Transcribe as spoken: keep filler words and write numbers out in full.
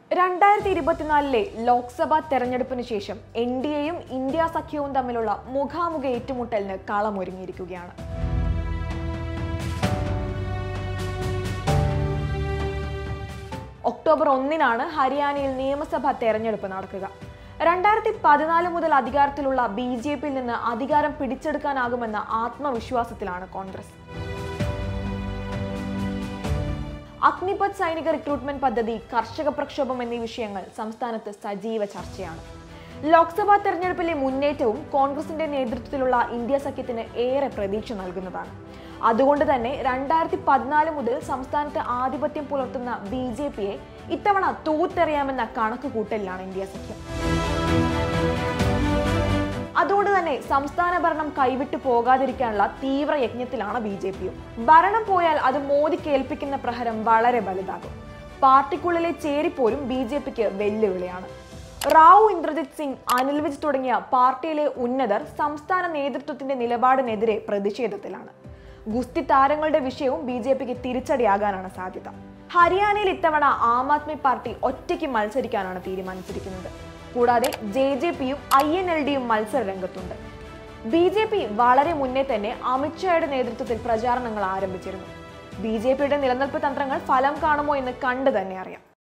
രണ്ടായിരത്തി ഇരുപത്തിനാലിലെ ലോക്സഭാ തെരഞ്ഞെടുപ്പിന് ശേഷം എൻ ഡി എയും ഇന്ത്യ സഖ്യവും തമ്മിലുള്ള മുഖാമുഖ ഏറ്റുമുട്ടലിന് കളമൊരുങ്ങിയിരിക്കുകയാണ്. ഒക്ടോബർ ഒന്നിനാണ് ഹരിയാനയിൽ നിയമസഭാ തെരഞ്ഞെടുപ്പ് നടക്കുക. രണ്ടായിരത്തി പതിനാല് മുതൽ അധികാരത്തിലുള്ള ബി ജെ പിയിൽ നിന്ന് അധികാരം പിടിച്ചെടുക്കാനാകുമെന്ന ആത്മവിശ്വാസത്തിലാണ് കോൺഗ്രസ്. അഗ്നിപത് സൈനിക റിക്രൂട്ട്മെന്റ് പദ്ധതി, കർഷക പ്രക്ഷോഭം എന്നീ വിഷയങ്ങൾ സംസ്ഥാനത്ത് സജീവ ചർച്ചയാണ്. ലോക്സഭാ തെരഞ്ഞെടുപ്പിലെ മുന്നേറ്റവും കോൺഗ്രസിന്റെ നേതൃത്വത്തിലുള്ള ഇന്ത്യ സഖ്യത്തിന് ഏറെ പ്രതീക്ഷ നൽകുന്നതാണ്. അതുകൊണ്ട് തന്നെ രണ്ടായിരത്തി പതിനാല് മുതൽ സംസ്ഥാനത്ത് ആധിപത്യം പുലർത്തുന്ന ബി ജെ പിയെ ഇത്തവണ തൂത്തെറിയാമെന്ന കണക്കുകൂട്ടലിലാണ് ഇന്ത്യ സഖ്യം. അതുകൊണ്ട് തന്നെ സംസ്ഥാന ഭരണം കൈവിട്ടു പോകാതിരിക്കാനുള്ള തീവ്ര യജ്ഞത്തിലാണ് ബി ജെ പിയും. ഭരണം പോയാൽ അത് മോദിക്ക് ഏൽപ്പിക്കുന്ന പ്രഹരം വളരെ വലുതാകും. പാർട്ടിക്കുള്ളിലെ ചേരിപ്പോരും ബി ജെ പിക്ക് വെല്ലുവിളിയാണ്. റാവു, ഇന്ദ്രജിത് സിംഗ്, അനിൽ വിജ് തുടങ്ങിയ പാർട്ടിയിലെ ഉന്നതർ സംസ്ഥാന നേതൃത്വത്തിന്റെ നിലപാടിനെതിരെ പ്രതിഷേധത്തിലാണ്. ഗുസ്തി താരങ്ങളുടെ വിഷയവും ബി ജെ പിക്ക് തിരിച്ചടിയാകാനാണ് സാധ്യത. ഹരിയാനയിൽ ഇത്തവണ ആം ആദ്മി പാർട്ടി ഒറ്റയ്ക്ക് മത്സരിക്കാനാണ് തീരുമാനിച്ചിരിക്കുന്നത്. കൂടാതെ ജെ ജെ പിയും ഐ എൻ എൽ ഡിയും മത്സര രംഗത്തുണ്ട്. ബി ജെ പി വളരെ മുന്നേ തന്നെ അമിത്ഷായുടെ നേതൃത്വത്തിൽ പ്രചാരണങ്ങൾ ആരംഭിച്ചിരുന്നു. ബി ജെ പിയുടെ നിലനിൽപ്പ് തന്ത്രങ്ങൾ ഫലം കാണുമോ എന്ന് കണ്ടു തന്നെ അറിയാം.